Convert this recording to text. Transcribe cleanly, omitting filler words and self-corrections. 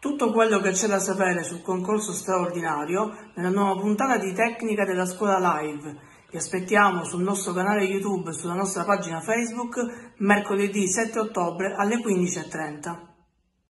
Tutto quello che c'è da sapere sul concorso straordinario nella nuova puntata di Tecnica della Scuola Live. Vi aspettiamo sul nostro canale YouTube e sulla nostra pagina Facebook mercoledì 7 ottobre alle 15:30.